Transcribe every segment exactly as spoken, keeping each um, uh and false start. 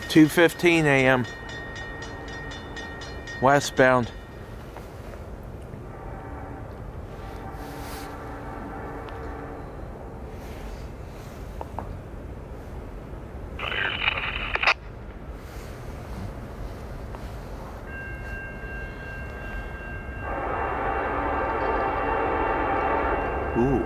two fifteen A M westbound. Ooh.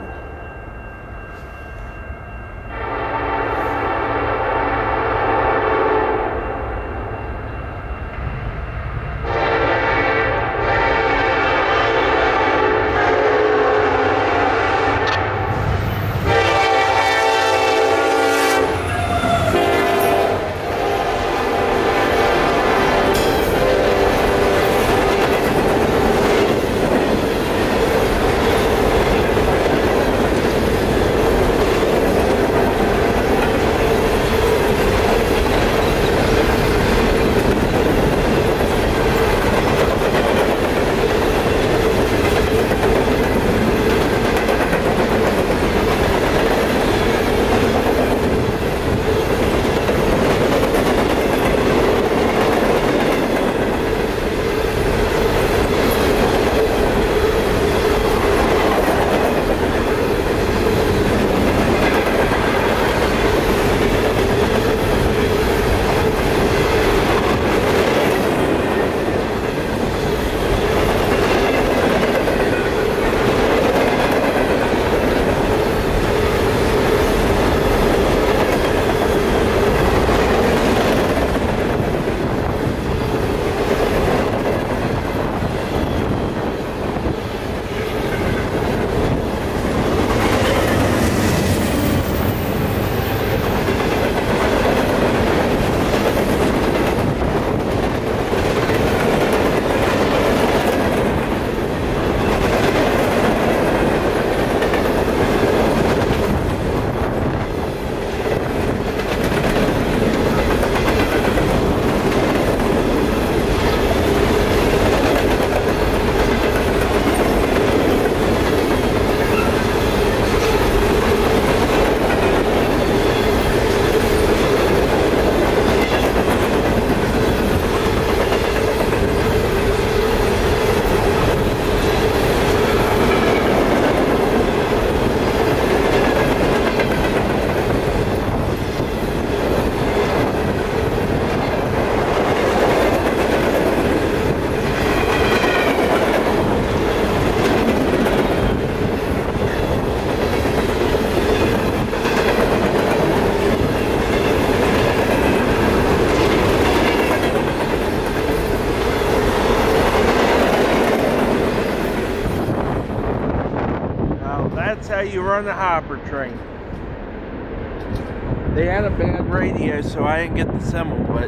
That's how you run a hopper train. They had a bad radio, so I didn't get the symbol, but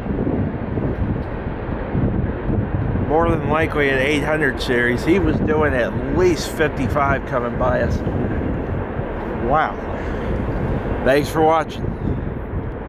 more than likely at eight hundred series, he was doing at least fifty-five coming by us. Wow. Thanks for watching.